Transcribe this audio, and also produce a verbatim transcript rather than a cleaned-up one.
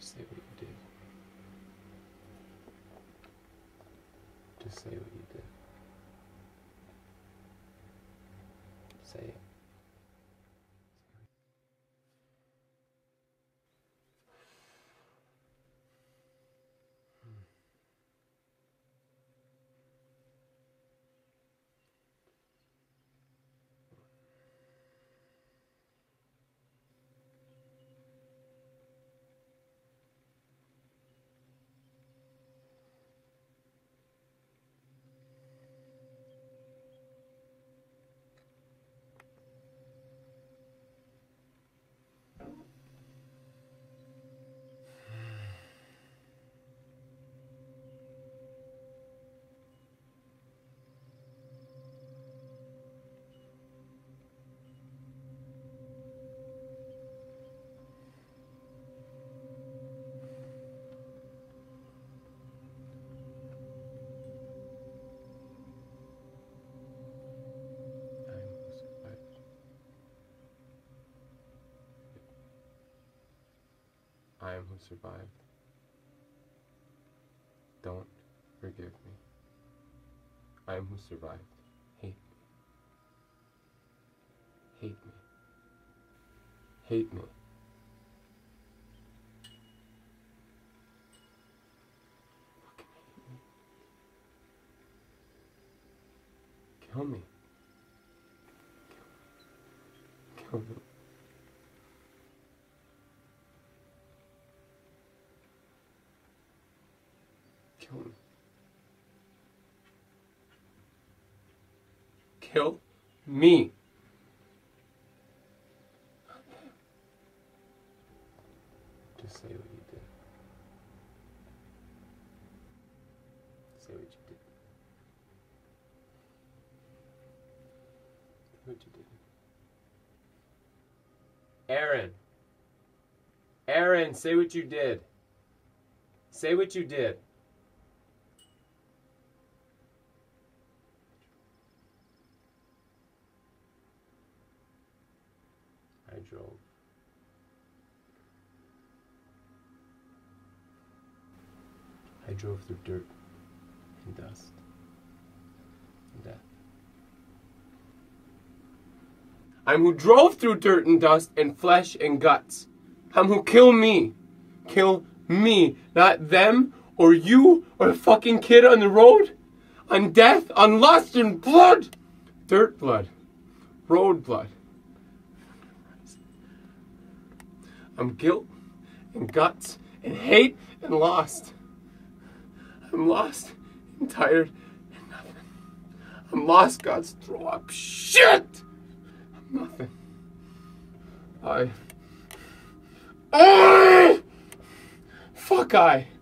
Just say what you did. Just say what you did. Say it. I am who survived. Don't forgive me. I am who survived. Hate me. Hate me. Hate me. Fucking hate me. Kill me. Kill me. Kill me. Kill me. Kill me. Just say what you did. Say what you did. Say what you did. Aaron. Aaron, say what you did. Say what you did. I drove. I drove through dirt and dust and death. I'm who drove through dirt and dust and flesh and guts. I'm who kill me. Kill me. Not them or you or the fucking kid on the road. On death, on lust and blood. Dirt blood. Road blood. I'm guilt and guts and hate and lost. I'm lost and tired and nothing. I'm lost, God's throw up shit. I'm nothing. I. I. Fuck I.